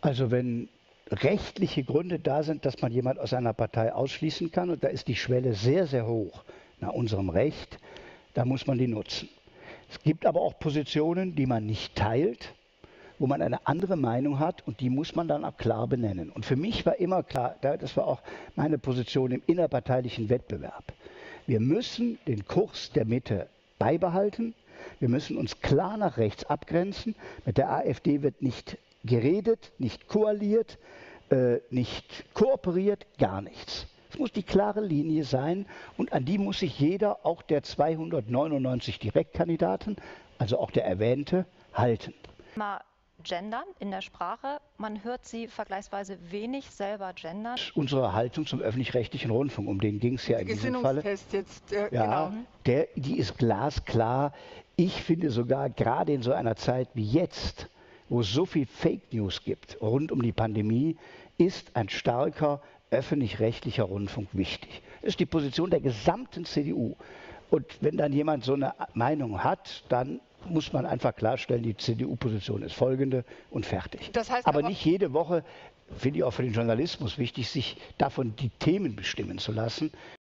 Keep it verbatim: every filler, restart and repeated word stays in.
Also wenn rechtliche Gründe da sind, dass man jemand aus einer Partei ausschließen kann, und da ist die Schwelle sehr, sehr hoch nach unserem Recht, da muss man die nutzen. Es gibt aber auch Positionen, die man nicht teilt, wo man eine andere Meinung hat, und die muss man dann auch klar benennen. Und für mich war immer klar, das war auch meine Position im innerparteilichen Wettbewerb: Wir müssen den Kurs der Mitte beibehalten. Wir müssen uns klar nach rechts abgrenzen. Mit der AfD wird nicht geredet, nicht koaliert, äh, nicht kooperiert, gar nichts. Es muss die klare Linie sein, und an die muss sich jeder, auch der zweihundertneunundneunzig Direktkandidaten, also auch der erwähnte, halten. Mal gendern in der Sprache. Man hört Sie vergleichsweise wenig selber gendern. Unsere Haltung zum öffentlich-rechtlichen Rundfunk, um den ging es ja in diesem Falle. Jetzt, äh, ja, genau. der, die ist glasklar. Ich finde sogar, gerade in so einer Zeit wie jetzt, wo es so viel Fake News gibt rund um die Pandemie, ist ein starker öffentlich-rechtlicher Rundfunk wichtig. Das ist die Position der gesamten C D U. Und wenn dann jemand so eine Meinung hat, dann muss man einfach klarstellen, die C D U-Position ist folgende und fertig. Das heißt aber, aber nicht jede Woche, finde ich auch für den Journalismus wichtig, sich davon die Themen bestimmen zu lassen.